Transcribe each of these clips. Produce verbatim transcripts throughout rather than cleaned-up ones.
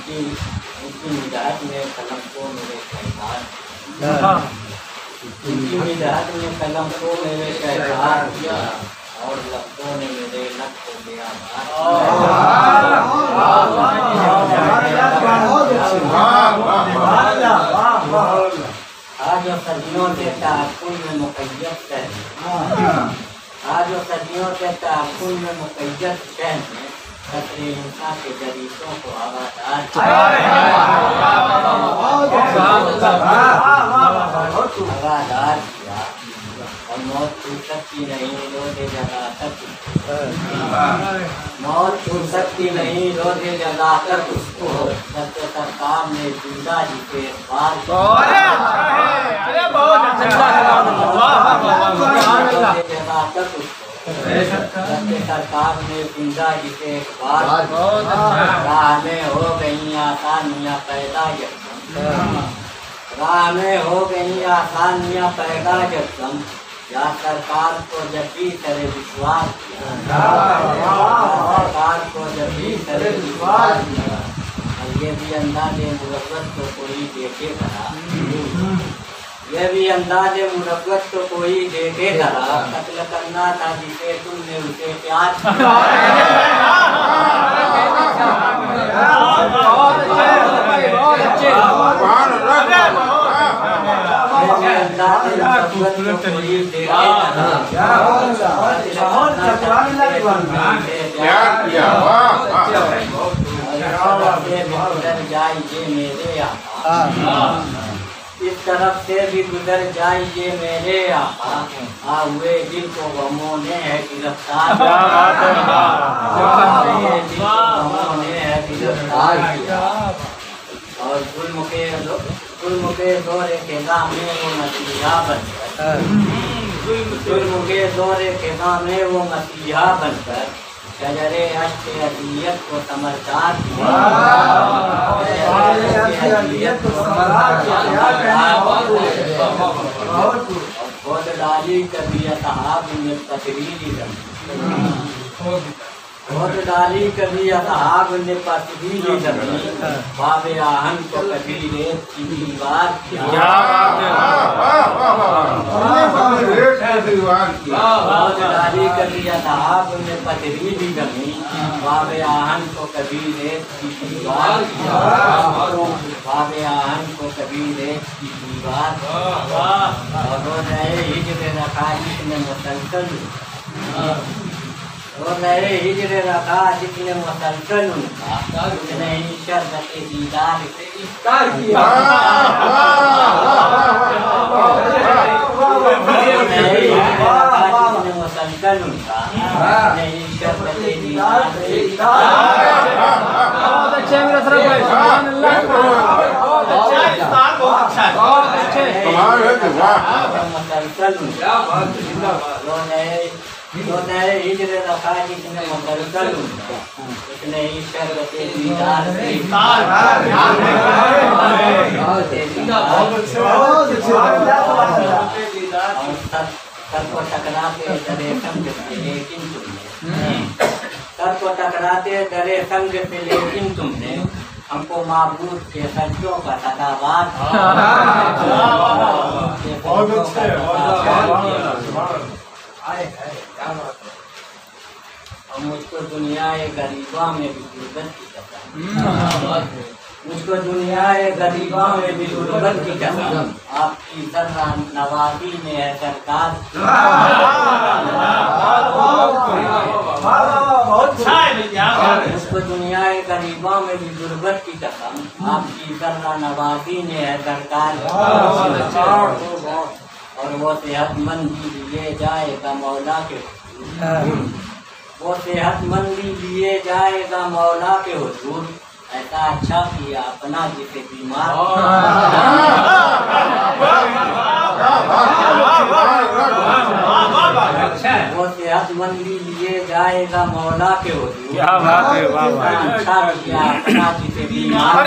उनकी उनकी निजात में कलम को मेरे शहजाद, उनकी निजात में कलम को मेरे शहजाद किया और लफ्ज़ों ने मेरे लक को गया आज सदियों से ताकुल में मुक़य्यद है, आज सदियों से ताकुल में मुक़य्यद शहर में कतरे इंसान के जरीसों को आवाज़ आवाज़ किया और मौत छूट सकती नहीं रोज़े जला तक, मौत छूट सकती नहीं रोज़े जला तक उसको सत्य सरकार ने जिंदा जी के बार जला तक उसको सत्य सरकार ने जिंदा जी के बार राह में हो गई आसानियाँ पैदा यकदम, राह में हो गई आसानियाँ पैदा यकदम, या सरकार को जब भी करे विश्वास किया, सरकार को जब भी करे विश्वास किया, और ये भी अंदाज़े मुरव्वत को कोई देखे करा, ये भी अंदाज़े मुरव्वत को कोई देखे करा, कत्ल करना था जिसे तुमने उसे प्यार किया, इस तरफ से भी गुजर जाइए मेरे आका, आ हुए दिल को गमों ने है गिरफ्तार, गमों ने है गिरफ्तार किया और जुल्म के जुल्म के दौरे के में वो मसीहा बनकर, जुल्म के दौरे के में वो मसीहा बनकर शजरे अश्क अज़ियत को समरदार किया, खोद डाली कभी असहाब ने पथरीली ज़मीन, खोद डाली कभी असहाब ने पथरीली ज़मीन, बाबे आहन को कभी रेत की दीवार किया, खोद डाली कभी असहाब ने पथरीली ज़मीन, बाबे आहन को कभी रेत की दीवार किया, बाबे आहन को कभी रेत की दीवार, और वो नए हिजर रखा जिसने मुसलसल, वो नए हिजर रखा जिसने मुसलसल उनका उसने ही शर्बत दीदार से इफ्तार किया, जिसने मुसलसल उनका उसने ही शर्बत दीदार से इफ्तार, बहुत अच्छे मेरा तरफ है, सुभान अल्लाह, बहुत अच्छा इफ्तार, बहुत अच्छा है, बहुत अच्छे मुसलसल उनका वो नए तो नए हिजर रखा जिसने मुसलसल उनका उसने ही शर्बत दीदार से इफ्तार, सर को टकराते डरे संग से लेकिन तुमने, सर को टकराते डरे संग से लेकिन तुमने हमको माबूद के सज्जों का सदाबाद, बहुत अच्छे, और मुझको दुनिया ए गरीबा में भी गुर्बत की कसम, मुझको दुनिया ए गरीबा में भी गुर्बत की कसम, आपकी जर्रा नवाजी में है सरकार, मुझको दुनिया ए गरीबा में भी गुर्बत की कसम, आपकी जर्रा नवाजी ने है सरकार, और वो सेहतमंदी लिए जाएगा मौला के, वो सेहतमंदी लिए जाएगा मौला के हुजूर, ऐसा अच्छा किया अपना जिसे बीमार, वो सेहतमंदी लिए जाएगा मौला के हुजूर, अच्छा किया अपना जिसे बीमार,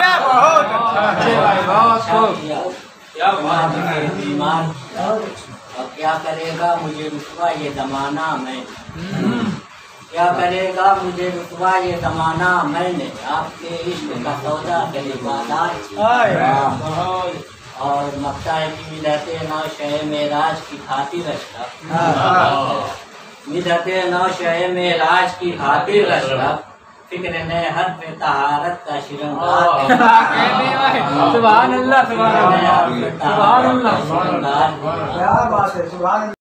बीमार, और क्या करेगा मुझे रुसवा ये जमाना में, क्या करेगा मुझे रुतबा ये जमाना, मैंने आपके इश्क का सौदा करी बाजार। और मक्ता है कि मिलते नौ शय मेराज की खातिर अशरफ, मिलते नौ शय मेराज की खातिर अशरफ, फिक्र ने हर पे तहारत का श्रृंगार। सुभान अल्लाह, सुभान अल्लाह, सुभान अल्लाह, क्या बात है, सुभान।